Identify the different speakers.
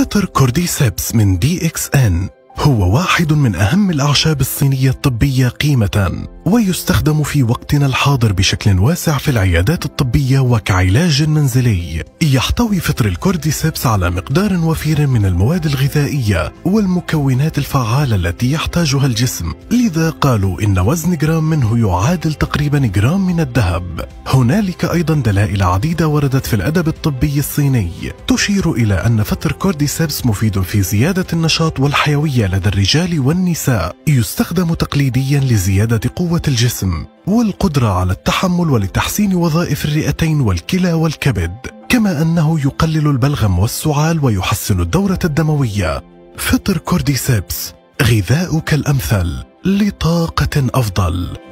Speaker 1: فطر كورديسيبس من DXN هو واحد من أهم الأعشاب الصينية الطبية قيمة، ويستخدم في وقتنا الحاضر بشكل واسع في العيادات الطبية وكعلاج منزلي. يحتوي فطر الكورديسيبس على مقدار وفير من المواد الغذائية والمكونات الفعالة التي يحتاجها الجسم، لذا قالوا إن وزن جرام منه يعادل تقريبا جرام من الذهب. هنالك أيضا دلائل عديدة وردت في الأدب الطبي الصيني تشير إلى أن فطر كورديسيبس مفيد في زيادة النشاط والحيوية لدى الرجال والنساء. يستخدم تقليديا لزيادة قوة الجسم والقدرة على التحمل ولتحسين وظائف الرئتين والكلى والكبد، كما أنه يقلل البلغم والسعال ويحسن الدورة الدموية. فطر كورديسيبس، غذاؤك الأمثل لطاقة أفضل.